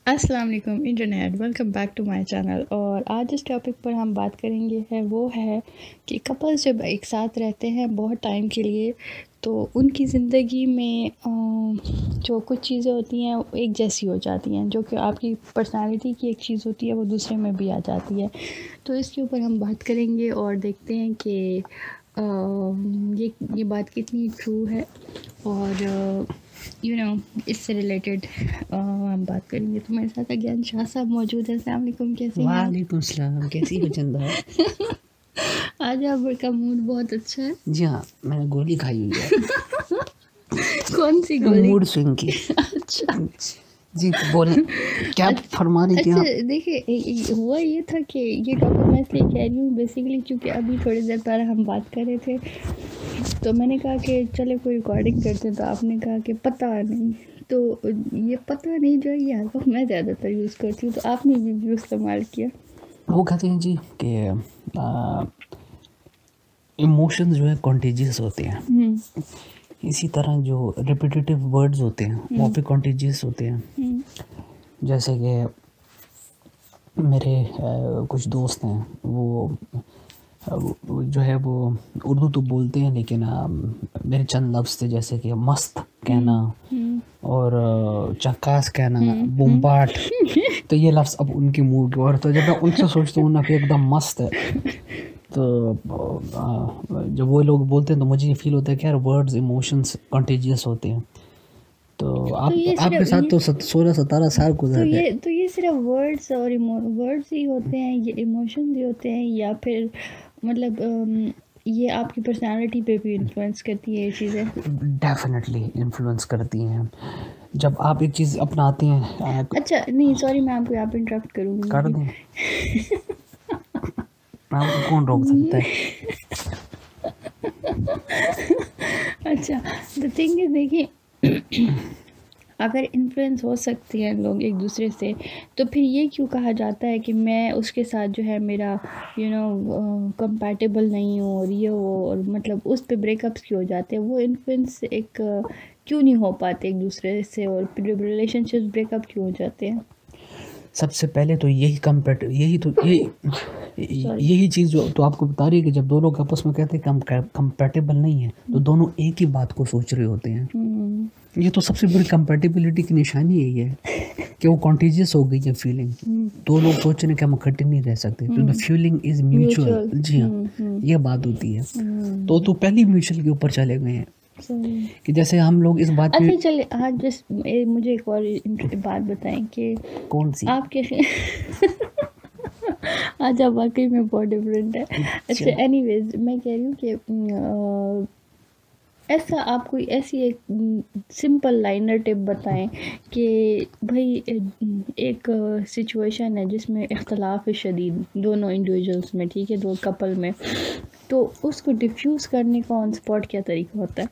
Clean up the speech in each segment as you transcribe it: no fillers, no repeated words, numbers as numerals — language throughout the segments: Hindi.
अस्सलाम वालेकुम internet, welcome back to my channel. और आज जिस टॉपिक पर हम बात करेंगे है वो है कि कपल्स जब एक साथ रहते हैं बहुत टाइम के लिए तो उनकी ज़िंदगी में जो कुछ चीज़ें होती हैं वो एक जैसी हो जाती हैं, जो कि आपकी पर्सनालिटी की एक चीज़ होती है वो दूसरे में भी आ जाती है। तो इसके ऊपर हम बात करेंगे और देखते हैं कि ये बात कितनी ट्रू है और इससे रिलेटेड हम बात करेंगे। तो मेरे साथ अज्ञान शाह साहब मौजूद है। अस्सलाम वालेकुम, कैसे हैं? वालेकुम सलाम, कैसी हो चंदा? आज आपका मूड बहुत अच्छा है। जी हाँ, मैंने गोली खाई हुई है। कौन सी गोली? मूड स्विंग की। अच्छा जी बोले, क्या फरमा रही थी आप? अच्छा, देखिए हुआ ये था कि ये टॉपिक मैं इसलिए कह रही हूँ बेसिकली क्योंकि अभी थोड़ी देर पहले हम बात कर रहे थे तो मैंने कहा कि चले कोई रिकॉर्डिंग करते हैं, तो आपने कहा कि पता नहीं। तो ये पता नहीं जो है ये हर वक्त मैं ज़्यादातर यूज़ करती हूँ, तो आपने भी इस्तेमाल किया। वो कहते हैं जी कि इमोशंस जो है कॉन्टेजियस होते हैं। इसी तरह जो रिपीटेटिव वर्ड्स होते हैं वो भी कॉन्टेजियस होते हैं। जैसे कि मेरे कुछ दोस्त हैं, वो जो है वो उर्दू तो बोलते हैं लेकिन मेरे चंद लफ्ज़ थे जैसे कि मस्त कहना और चक्कास कहना, बुम्बाट। तो ये लफ्ज़ अब उनके मुंह के और तो जब मैं उनसे सोचता हूँ ना कि एकदम मस्त है, तो जब वो लोग बोलते हैं तो मुझे ये फील होता है कि यार वर्ड्स इमोशंस कंटेजियस होते हैं। तो आपके साथ तो 16-17 साल गुजर गए। तो ये सिर्फ वर्ड्स और वर्ड्स ही होते हैं, ये इमोशंस ही होते हैं, या फिर मतलब ये आपकी पर्सनालिटी पे भी इन्फ्लुएंस करती है ये चीज़ें? डेफिनेटली इन्फ्लुएंस करती हैं। जब आप एक चीज़ अपनाते हैं। अच्छा नहीं, सॉरी, मैं आपको यहाँ पे इंटरप्ट करूँगी। कर दें? आपको कौन रोक सकता है? अच्छा, द थिंग इज, देखिए अगर इन्फ्लुएंस हो सकते हैं लोग एक दूसरे से तो फिर ये क्यों कहा जाता है कि मैं उसके साथ जो है मेरा कंपैटिबल नहीं हूँ और ये हो, और मतलब उस पे ब्रेकअप्स क्यों हो जाते हैं? वो इन्फ्लुएंस एक क्यों नहीं हो पाते एक दूसरे से और रिलेशनशिप्स ब्रेकअप क्यों हो जाते हैं? सबसे पहले तो यही चीज़ जो तो आपको बता रही है कि जब दो लोग आपस में कहते हैं कि हम कंपैटिबल नहीं है तो दोनों एक ही बात को सोच रहे होते हैं। ये तो सबसे बड़ी कंपैटिबिलिटी की निशानी यही है कि वो कॉन्टेजियस हो गई है फीलिंग। दो लोग सोच रहे हैं कि हम इकट्ठे नहीं रह सकते, तो द फीलिंग इज म्यूचुअल। जी हाँ, ये बात होती है। तो पहले म्यूचुअल के ऊपर चले गए हैं कि जैसे हम लोग इस बात अच्छा चलिए, आज जस्ट मुझे एक और बात बताएं कि कौन सी आप कैसे आज आप वाकई में बहुत डिफरेंट है। अच्छा एनीवेज, मैं कह रही हूँ कि ऐसा आप कोई ऐसी एक सिंपल लाइनर टिप बताएं कि भाई एक सिचुएशन है जिसमें इख्तलाफ है शदीद दोनों इंडिविजुअल्स में, ठीक है, दो कपल में, तो उसको डिफ्यूज़ करने का ऑन स्पॉट क्या तरीका होता है?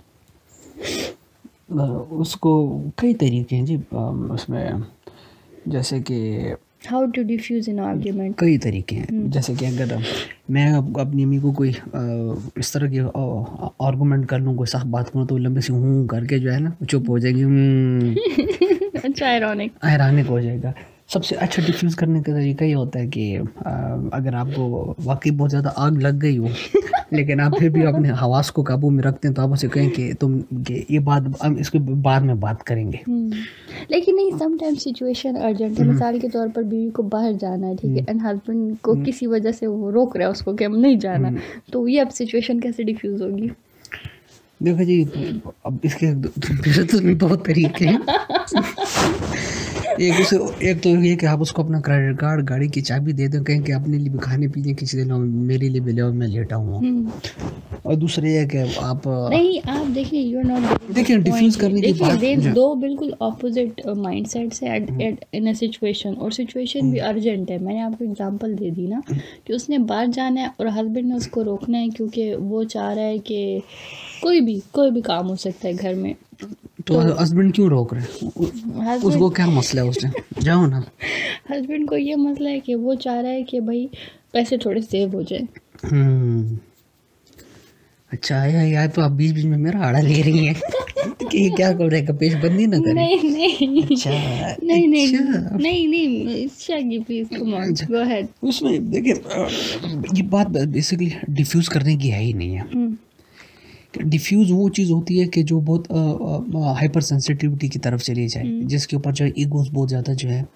उसको कई तरीके हैं जी। उसमें जैसे कि how to diffuse in argument, कई तरीके हैं। जैसे कि अगर मैं अपनी अम्मी को कोई इस तरह की आर्गूमेंट कर लूँ, कोई साफ बात करूँ, तो लंबे से हूँ करके जो है ना चुप हो जाएगी। अच्छा, आयरॉनिक हो जाएगा। सबसे अच्छा डिफ्यूज़ करने का तरीका ये होता है कि अगर आपको वाकई बहुत ज़्यादा आग लग गई हो लेकिन आप फिर भी अपने हवास को काबू में रखते हैं, तो आप उसे कहें कि ये बात हम इसके बाद में बात करेंगे। लेकिन नहीं, समटाइम्स सिचुएशन अर्जेंट है। मिसाल के तौर पर बीवी को बाहर जाना है, ठीक है, एंड हस्बैंड को किसी वजह से वो रोक रहा है उसको कि हम नहीं जाना, तो ये अब सिचुएशन कैसे डिफ्यूज़ होगी? देखो जी, अब इसके दो तरीके हैं। एक तो ये कि आप उसको अपना क्रेडिट कार्ड, गाड़ी की चाबी दे दो, कहें कि अपने लिए भी खाने पीने की चीज़ें लो, मेरे लिए भी लो, मैं लेटा हूँ। और दूसरे ये कि आप नहीं, आप देखिए, यू आर नॉट देखिए डिफ्यूज करने की बात, दो बिल्कुल ऑपोजिट माइंडसेट्स है इन अ सिचुएशन, और सिचुएशन भी अर्जेंट है। मैंने आपको एग्जांपल दे दी ना कि उसने बाहर जाना है और हस्बैंड ने उसको रोकना है क्योंकि वो चाह रहा है कि कोई भी काम हो सकता है घर में। तो हस्बैंड क्यों रोक रहे हैं? उसको क्या मसला है उससे? जाओ ना। हस्बैंड को ये मसला है कि वो चाह रहा है कि भाई पैसे थोड़े सेव हो जाए। अच्छा है यार, तो आप बीच बीच में मेरा आड़ा ले रही हैं। कि क्या कर रहे हैं, पेशबंदी ना करें। नहीं अच्छा नहीं नहीं अच्छा नहीं शागी please come on go ahead. उसमें देखिए ये बात बेसिकली डिफ्यूज करने की है ही नहीं है। डिफ्यूज़ वो चीज़ होती है कि जो बहुत हाइपर सेंसिटिविटी की तरफ चली जाए, जिसके ऊपर जो है ईगोस बहुत ज़्यादा जो है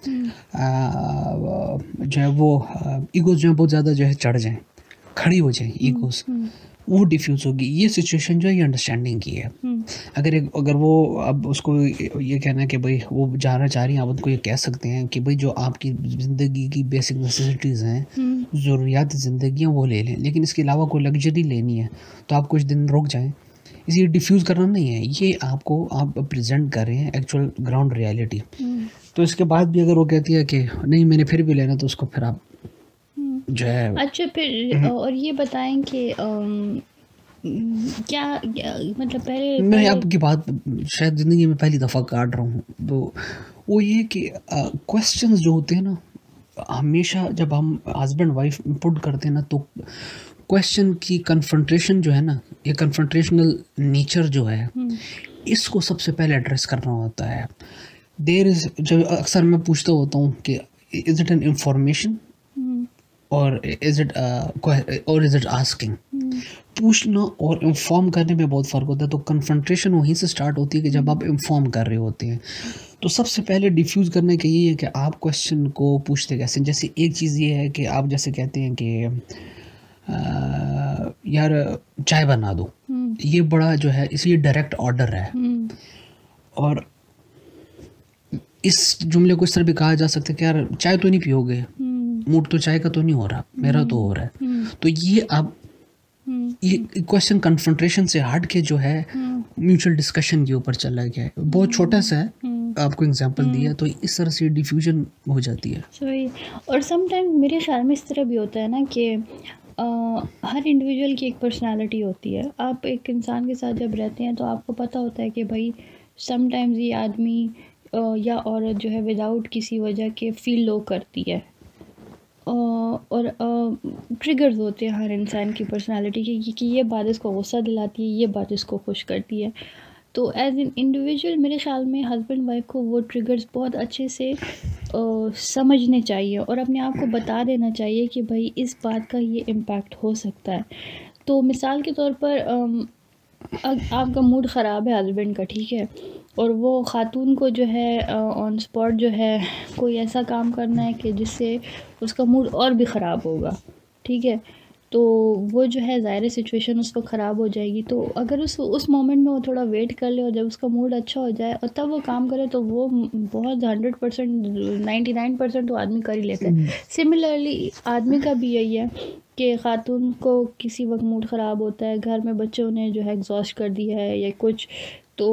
वो ईगोस जो है बहुत ज़्यादा जो है चढ़ जाएं, खड़ी हो जाए ईगोस, वो डिफ्यूज़ होगी। ये सिचुएशन जो है ये अंडरस्टैंडिंग की है। अगर वो अब उसको ये कहना है कि भाई वो जाना चाह रही हैं, आप उनको ये कह सकते हैं कि भाई जो आपकी ज़िंदगी की बेसिक नेसेसिटीज़ हैं, ज़रूरियात ज़िंदगी हैं, वो ले लें, लेकिन इसके अलावा कोई लग्जरी लेनी है तो आप कुछ दिन रुक जाएं। इसे डिफ्यूज़ करना नहीं है, ये आपको आप प्रेजेंट कर रहे हैं एक्चुअल ग्राउंड रियलिटी। तो इसके बाद भी अगर वो कहती है कि नहीं मैंने फिर भी लेना, तो उसको फिर आप जो है अच्छा फिर और ये बताएं कि क्या मतलब पहले मैं आपकी बात शायद ज़िंदगी में पहली दफ़ा काट रहा हूँ, तो वो ये कि क्वेश्चंस जो होते हैं ना, हमेशा जब हम हस्बैंड वाइफ पुट करते हैं ना, तो क्वेश्चन की कन्फ्रंटेशन जो है ना, ये कन्फ्रंटेशनल नेचर जो है, इसको सबसे पहले एड्रेस करना होता है। देयर इज़, जब अक्सर मैं पूछता होता हूँ कि इज़ इट एन इंफॉर्मेशन और इज़ इट आस्किंग। पूछना और इन्फॉर्म करने में बहुत फ़र्क होता है। तो कन्फ्रंटेशन वहीं से स्टार्ट होती है कि जब आप इन्फॉर्म कर रहे होते हैं। तो सबसे पहले डिफ्यूज़ करने का ये है कि आप क्वेश्चन को पूछते कैसे। जैसे एक चीज़ ये है कि आप जैसे कहते हैं कि यार चाय बना दो, ये बड़ा जो है इसलिए डायरेक्ट ऑर्डर है, और इस जुमले को इस तरह भी कहा जा सकता है कि यार चाय तो नहीं पियोगे, मूड तो चाय का तो नहीं हो रहा, मेरा तो हो रहा है। तो ये आप ये क्वेश्चन कन्फ्रंटेशन से हट के जो है म्यूचुअल डिस्कशन के ऊपर चला गया है। बहुत छोटा सा है, आपको एग्जांपल दिया, तो इस तरह से डिफ्यूजन हो जाती है। सही। और समटाइम मेरे ख्याल में इस तरह भी होता है ना कि हर इंडिविजुअल की एक पर्सनालिटी होती है। आप एक इंसान के साथ जब रहते हैं तो आपको पता होता है कि भाई समटाइम्स ये आदमी या औरत जो है विदाउट किसी वजह के फील लो करती है, और ट्रिगर्स होते हैं हर इंसान की पर्सनालिटी के कि ये बात इसको गुस्सा दिलाती है, ये बात इसको खुश करती है। तो एज एन इंडिविजुअल मेरे ख्याल में हस्बैंड वाइफ को वो ट्रिगर्स बहुत अच्छे से समझने चाहिए और अपने आप को बता देना चाहिए कि भाई इस बात का ये इम्पैक्ट हो सकता है। तो मिसाल के तौर पर आपका मूड ख़राब है हस्बैंड का, ठीक है, और वो ख़ातून को जो है ऑन स्पॉट जो है कोई ऐसा काम करना है कि जिससे उसका मूड और भी ख़राब होगा, ठीक है, तो वो जो है ज़ाहिर सिचुएशन उसको ख़राब हो जाएगी। तो अगर उस मोमेंट में वो थोड़ा वेट कर ले और जब उसका मूड अच्छा हो जाए और तब वो काम करे तो वो बहुत 100% 99% तो आदमी कर ही लेता है। सिमिलरली आदमी का भी यही है कि ख़ातून को किसी वक्त मूड ख़राब होता है, घर में बच्चों ने जो है एग्जॉस्ट कर दिया है या कुछ, तो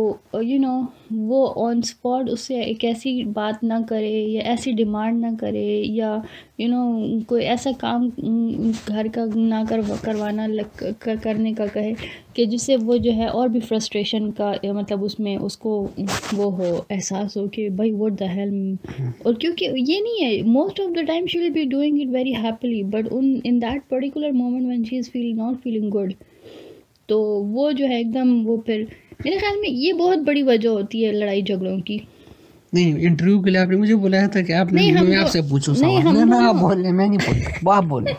वो ऑन स्पॉट उससे एक ऐसी बात ना करे या ऐसी डिमांड ना करे या कोई ऐसा काम घर का ना करवाना करने का कहे कि जिससे वो जो है और भी फ्रस्ट्रेशन का मतलब उसमें उसको वो हो एहसास हो कि भाई व्हाट द हेल। और क्योंकि ये नहीं है, most of the time she will be doing it very happily, but in that particular moment when she is not feeling good, तो वो जो है एकदम वो फिर मेरे ख्याल में ये बहुत बड़ी वजह होती है लड़ाई झगड़ों की। नहीं, इंटरव्यू के लिए आपने मुझे बुलाया था कि आपने मैं आपसे पूछूं सवाल। ना आप बोले, मैं नहीं बोल, आप बोले।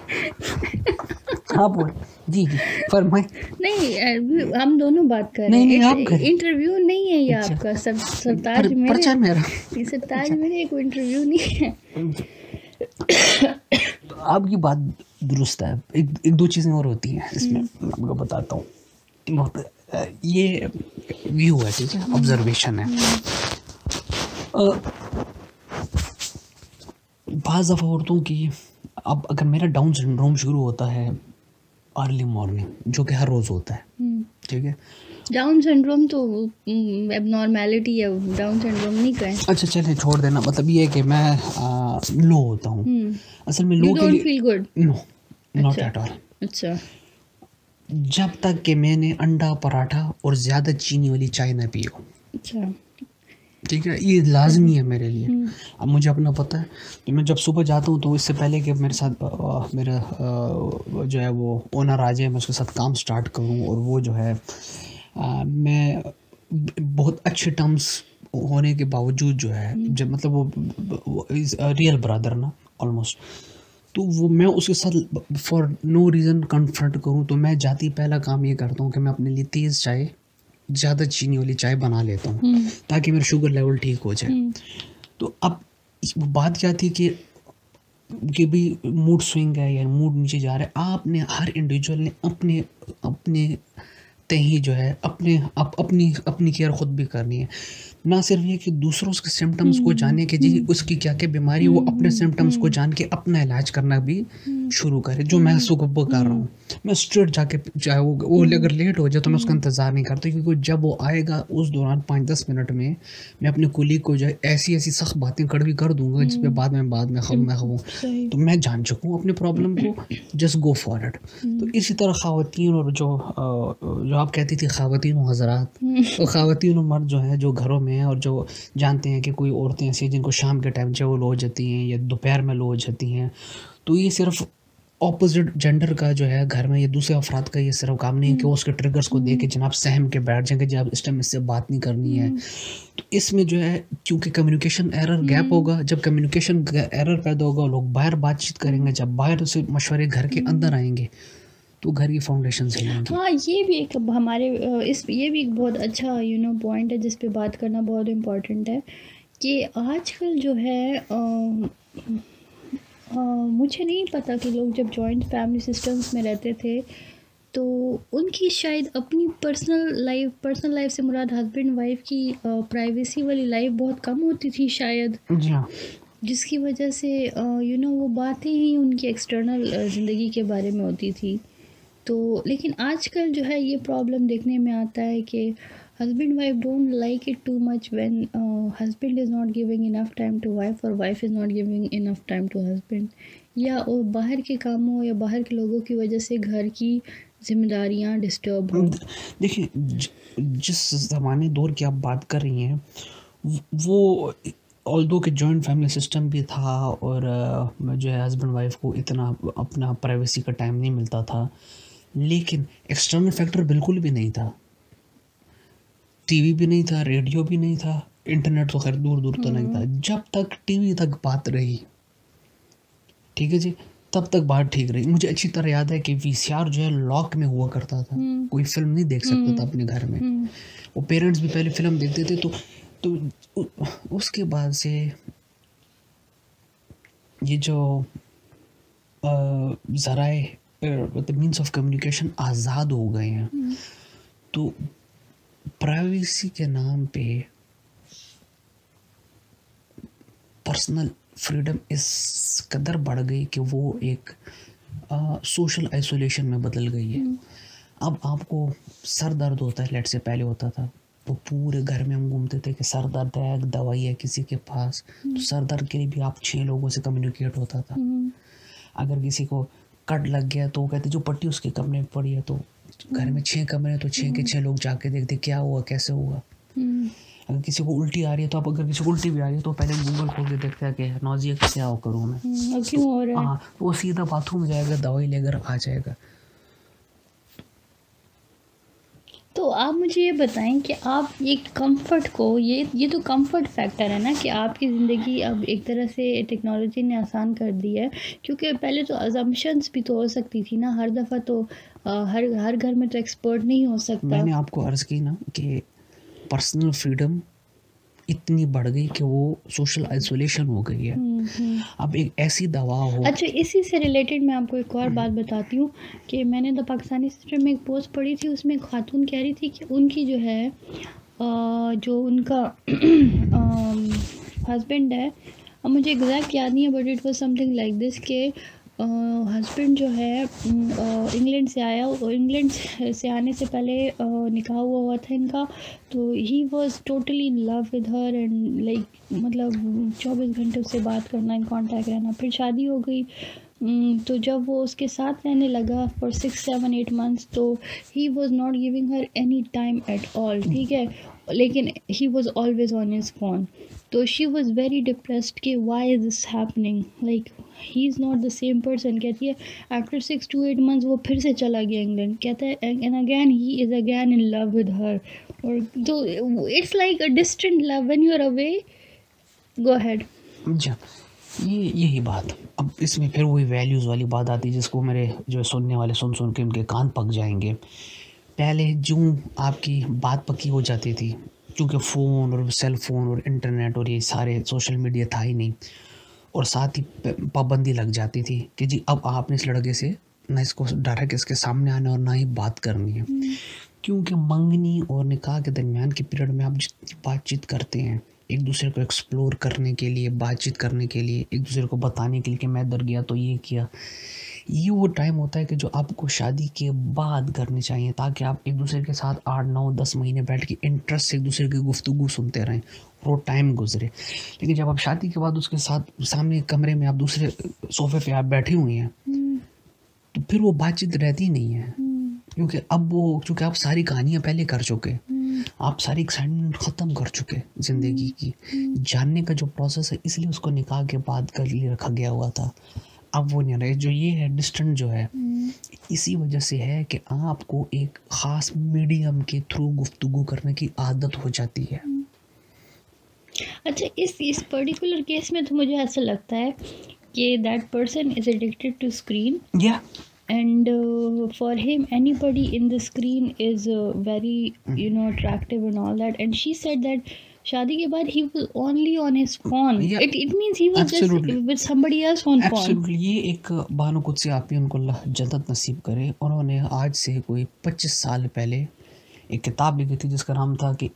आप बोले जी जी फरमाए। नहीं हम दोनों बात कर रहे हैं। नहीं आप इंटरव्यू नहीं है ये आपका सरताज मेरे, परिचय मेरा ये सरताज मेरे कोई इंटरव्यू नहीं है। आपकी बात दुरुस्त है। एक दो चीज़ें और होती हैं इसमें, मैं आपको बताता हूँ। ये व्यू है, ठीक है, ऑब्जर्वेशन है। बाज़ दफ़ा औरतों की, अब अगर मेरा डाउन सिंड्रोम शुरू होता है अर्ली मॉर्निंग, जो कि हर रोज़ होता है, ठीक है। डाउन सिंड्रोम तो एबनॉर्मेलिटी है, डाउन सिंड्रोम नहीं कहें। अच्छा चलें, छोड़ देना। मतलब ये है कि मैं लो होता हूँ असल में। लो के लिए feel good? No, not at all. अच्छा, जब तक कि मैंने अंडा पराठा और ज़्यादा चीनी वाली चाय ना पी हो। अच्छा, ठीक है, ये लाजमी है मेरे लिए। अब मुझे अपना पता है कि मैं जब सुबह जाता हूँ तो इससे पहले कि मेरे साथ मेरा जो है वो ओनर आ जाए, मैं उसके साथ काम स्टार्ट करूँ और वो जो है मैं बहुत अच्छे टर्म्स होने के बावजूद जो है, जब मतलब वो इज रियल ब्रदर ना ऑलमोस्ट, तो वो मैं उसके साथ फॉर नो रीज़न कन्फ्रंट करूँ, तो मैं जाती पहला काम ये करता हूँ कि मैं अपने लिए तेज़ चाय, ज़्यादा चीनी वाली चाय बना लेता हूँ ताकि मेरा शुगर लेवल ठीक हो जाए। तो अब बात क्या थी कि भी मूड स्विंग है या मूड नीचे जा रहा है, आपने हर इंडिविजुअल ने अपने अपने तय जो है अपनी केयर खुद भी करनी है। ना सिर्फ ये कि दूसरों के सिम्टम्स को जाने के जी उसकी क्या क्या बीमारी, वो अपने सिम्टम्स को जान के अपना इलाज करना भी शुरू करे। जो मैं सुबह कर रहा हूँ, मैं स्ट्रेट जाके, चाहे वो अगर लेट हो जाए तो मैं उसका इंतज़ार नहीं करता, क्योंकि जब वो आएगा उस दौरान 5-10 मिनट में मैं अपने कुलीग को जो है ऐसी ऐसी सख्त बातें कड़वी कर दूंगा जिस पे बाद में खाऊँ। तो मैं जान चुका हूँ अपने प्रॉब्लम को, जस्ट गो फॉर इट। तो इसी तरह ख़वातीन और जो आप कहती थी ख़वातीन और हज़रात, तो ख़वातीन और मर्द जो हैं जो घरों में हैं और जो जानते हैं कि कोई औरतें ऐसी हैं जिनको शाम के टाइम चाहे वो लो हो जाती हैं या दोपहर में लो हो जाती हैं, तो ये सिर्फ ऑपोजिट जेंडर का जो है घर में ये दूसरे अफराद का ये सिर्फ काम नहीं है कि वो उसके ट्रिगर्स को देख के जनाब सहम के बैठ जाएंगे जब इस टाइम इससे बात नहीं करनी है। तो इसमें जो है क्योंकि कम्युनिकेशन एरर गैप होगा, जब कम्युनिकेशन एरर पैदा होगा लोग बाहर बातचीत करेंगे, जब बाहर से मशवरे घर के अंदर आएंगे तो घर की फाउंडेशन हिलेंगी। हाँ, ये भी एक हमारे ये भी एक बहुत अच्छा पॉइंट है जिस पे बात करना बहुत इम्पोर्टेंट है कि आजकल जो है मुझे नहीं पता कि लोग जब जॉइंट फैमिली सिस्टम्स में रहते थे तो उनकी शायद अपनी पर्सनल लाइफ से मुराद हस्बैंड वाइफ की प्राइवेसी वाली लाइफ बहुत कम होती थी शायद, जिसकी वजह से वो बातें ही उनकी एक्सटर्नल ज़िंदगी के बारे में होती थी। तो लेकिन आजकल जो है ये प्रॉब्लम देखने में आता है कि husband wife don't like it too much when husband is not giving enough time to wife और wife is not giving enough time to husband, या वो बाहर के कामों या बाहर के लोगों की वजह से घर की जिम्मेदारियां डिस्टर्ब हो। देखिए जिस ज़माने दौर की आप बात कर रही हैं वो ऑल्दो कि जॉइंट फैमिली सिस्टम भी था और जो है हस्बैंड वाइफ को इतना अपना प्राइवेसी का टाइम नहीं मिलता था, लेकिन एक्सटर्नल फैक्टर बिल्कुल भी नहीं था। टीवी भी नहीं था, रेडियो भी नहीं था, इंटरनेट तो खैर दूर दूर तो नहीं था। जब तक टीवी तक बात रही, ठीक है जी, तब तक बात ठीक रही। मुझे अच्छी तरह याद है कि वीसीआर जो है लॉक में हुआ करता था, कोई फिल्म नहीं देख सकता था अपने घर में। वो पेरेंट्स भी पहले फिल्म देखते थे तो उसके बाद से ये जो ज़राए मतलब मीन्स ऑफ कम्युनिकेशन आज़ाद हो गए हैं, तो प्राइवेसी के नाम पे पर्सनल फ्रीडम इस कदर बढ़ गई कि वो एक सोशल आइसोलेशन में बदल गई है। अब आपको सर दर्द होता है, लेट से पहले होता था तो पूरे घर में हम घूमते थे कि सर दर्द है, दवाई है किसी के पास, तो सर दर्द के लिए भी आप 6 लोगों से कम्युनिकेट होता था। अगर किसी को कट लग गया तो वो कहते जो पट्टी उसके कमरे में पड़ी है, तो घर में 6 कमरे तो 6 के 6 लोग जाके देखते क्या हुआ कैसे हुआ। अगर किसी को उल्टी आ रही है तो आप अगर किसी को उल्टी भी आ रही है तो पहले गूगल खोल के देखते हैं कि नौजिया कैसे आओ करूँ मैं, क्यों हो रहा है। हाँ, तो वो सीधा बाथरूम जाएगा, दवाई लेकर आ जाएगा। तो आप मुझे ये बताएं कि आप ये कंफर्ट को, ये तो कंफर्ट फैक्टर है ना कि आपकी ज़िंदगी अब एक तरह से टेक्नोलॉजी ने आसान कर दी है, क्योंकि पहले तो अजम्पशंस भी तो हो सकती थी ना, हर दफ़ा तो हर घर में तो एक्सपर्ट नहीं हो सकता। मैंने आपको अर्ज़ की ना कि पर्सनल फ्रीडम इतनी बढ़ गई कि वो सोशल आइसोलेशन हो गई है। अब एक ऐसी दवा हो। अच्छा, इसी से रिलेटेड मैं आपको एक और बात बताती हूँ कि मैंने द पाकिस्तानी सिस्टम में एक पोस्ट पढ़ी थी, उसमें एक खातून कह रही थी कि उनकी जो है जो उनका हस्बैंड है, अब मुझे एग्जैक्ट याद नहीं है but it was something like this के हस्बैंड जो है इंग्लैंड से आया और इंग्लैंड से आने से पहले निकाह हुआ था इनका, तो he was totally in love with her and like मतलब 24 घंटे उससे बात करना, इन कांटेक्ट रहना। फिर शादी हो गई, तो जब वो उसके साथ रहने लगा फॉर 6-7-8 मंथ्स तो he was not giving her any time at all, ठीक है, लेकिन he was always on his phone. तो शी वाज वेरी डिप्रेस्ड कि why is this happening, like he is not the same person. कहती है आफ्टर 6 to 8 months वो फिर से चला गया इंग्लैंड, कहता है and again he is again in love with her. और तो it's like a distant love when you are away. Go ahead. अच्छा, यही बात. अब इसमें फिर वही वैल्यूज़ वाली बात आती है जिसको मेरे जो सुनने वाले सुन के उनके कान पक जाएंगे. पहले जो आपकी बात पक्की हो जाती थी, क्योंकि फ़ोन और सेल फ़ोन और इंटरनेट और ये सारे सोशल मीडिया था ही नहीं, और साथ ही पाबंदी लग जाती थी कि जी अब आपने इस लड़के से ना इसको डायरेक्ट इसके सामने आना और ना ही बात करनी है. क्योंकि मंगनी और निकाह के दरमियान के पीरियड में आप जितनी बातचीत करते हैं एक दूसरे को एक्सप्लोर करने के लिए, बातचीत करने के लिए, एक दूसरे को बताने के लिए कि मैं इधर गया तो ये किया, ये वो टाइम होता है कि जो आपको शादी के बाद करनी चाहिए, ताकि आप एक दूसरे के साथ 8 9 10 महीने बैठ के इंटरेस्ट से एक दूसरे की गुफ्तगू सुनते रहें और वो टाइम गुजरे. लेकिन जब आप शादी के बाद उसके साथ सामने कमरे में आप दूसरे सोफे पे आप बैठी हुई हैं, तो फिर वो बातचीत रहती नहीं है. क्योंकि अब वो, चूँकि आप सारी कहानियाँ पहले कर चुके, आप सारी एक्साइटमेंट ख़त्म कर चुके ज़िंदगी की, जानने का जो प्रोसेस है इसलिए उसको निकाह के बाद कर लिए रखा गया हुआ था. अब वो नहीं रहे. जो ये है डिस्टेंट जो है, इसी वजह से है कि आपको एक ख़ास मीडियम के थ्रू गुफ्तगू करने की आदत हो जाती है. अच्छा, इस पर्टिकुलर केस में तो मुझे ऐसा लगता है कि that person is addicted to screen. या and for him anybody in the screen is very attractive and all that, and she said that शादी के बाद he was only on his phone. It means he was Absolutely. just with somebody else on phone. Absolutely. ये एक बानो कुछ से आप ही उनको अल्लाह जन्नत नसीब करे. उन्होंने आज से कोई 25 साल पहले एक किताब लिखी थी जिसका नाम था कि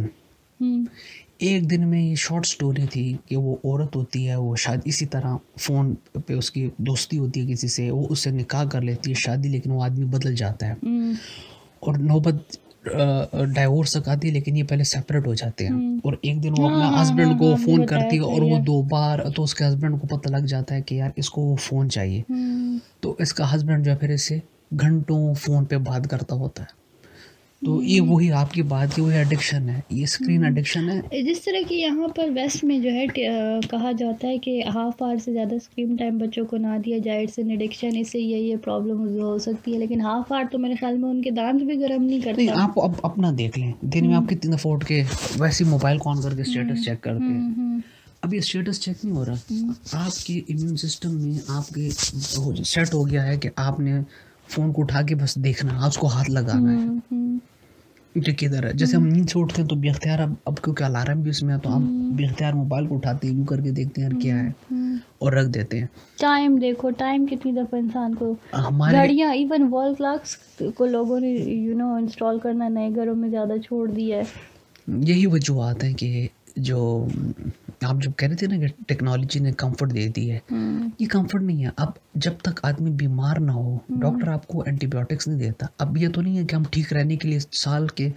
एक दिन में ये शॉर्ट स्टोरी थी कि वो औरत होती है, वो शायद इसी तरह फ़ोन पे उसकी दोस्ती होती है किसी से, वो उससे निकाह कर लेती है शादी, लेकिन वो आदमी बदल जाता है और नौबत डाइवोर्स तक आती है, लेकिन ये पहले सेपरेट हो जाते हैं. और एक दिन वो अपना हस्बैंड को फ़ोन करती है और वो 2 बार, तो उसके हस्बैंड को पता लग जाता है कि यार इसको वो फ़ोन चाहिए. तो इसका हस्बैंड जो है फिर इससे घंटों फ़ोन पे बात करता होता है. तो ये वही आपकी बात की वही एडिक्शन है, ये स्क्रीन एडिक्शन है. जिस तरह की यहाँ पर वेस्ट में जो है कहा जाता है कि हाफ आवर से ज़्यादा स्क्रीन टाइम बच्चों को ना दिया जाए, इट्स एन एडिक्शन, इससे ये प्रॉब्लम हो सकती है. लेकिन हाफ आवर तो मेरे ख्याल में उनके दांत भी गर्म नहीं करता. नहीं, आप अब अपना देख लें, दिन में आप कितनी दफ़ा उठ के वैसे मोबाइल ऑन करके स्टेटस चेक करते हैं. अब ये स्टेटस चेक नहीं हो रहा, आपके इम्यून सिस्टम में आपके सेट हो गया है कि आपने फ़ोन को उठा के बस देखना, उसको हाथ लगाना है कि किधर है. जैसे हम नींद से उठते हैं तो बेख्तियार, अब क्योंकि अलार्म भी उसमें है तो हम बेख्तियार मोबाइल को उठाते हैं, यूँ करके देखते हैं यार क्या है और रख देते हैं. टाइम देखो, टाइम कितनी दफ़ा इंसान को, घड़ियाँ, इवन वॉल क्लॉक्स को लोगों ने इंस्टॉल करना नए घरों में ज़्यादा छोड़ दिया है. यही वजूहत है कि जो आप जब कह रहे थे ना कि टेक्नोलॉजी ने कंफर्ट दे दी है, ये कंफर्ट नहीं है. अब जब तक आदमी बीमार ना हो, डॉक्टर आपको एंटीबायोटिक्स नहीं देता. अब ये तो नहीं है कि हम ठीक रहने के लिए साल के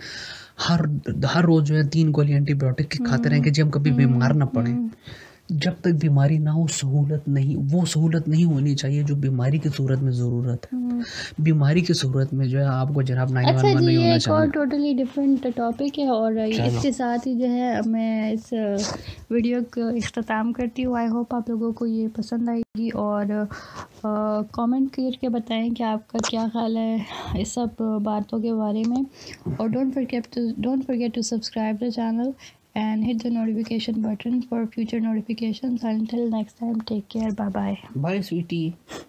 हर रोज़ जो है 3 गोली एंटीबायोटिक की खाते रहें कि जी हम कभी बीमार ना पड़े. जब तक बीमारी ना हो वो सहूलत नहीं होनी चाहिए जो बीमारी की सूरत में ज़रूरत है. बीमारी की सूरत में जो है आपको जनाब 911 नहीं होना चाहिए. एक और टोटली डिफरेंट टॉपिक है और इसके साथ ही जो है मैं इस वीडियो को इख्तिताम करती हूँ. आई होप आप लोगों को ये पसंद आएगी और कमेंट करके बताएं कि आपका क्या ख्याल है इस सब बातों के बारे में. और don't forget to subscribe the channel and hit the notification button for future notifications. Until next time, take care. Bye bye. Bye, sweetie.